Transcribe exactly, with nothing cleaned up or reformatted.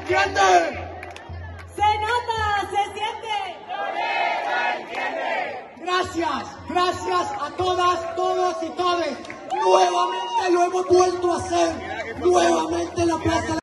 entiende! ¡Se nota! ¡Se siente! ¡Loreto entiende! Gracias, gracias a todas, todos y todes. Nuevamente lo hemos vuelto a hacer. Nuevamente en la Plaza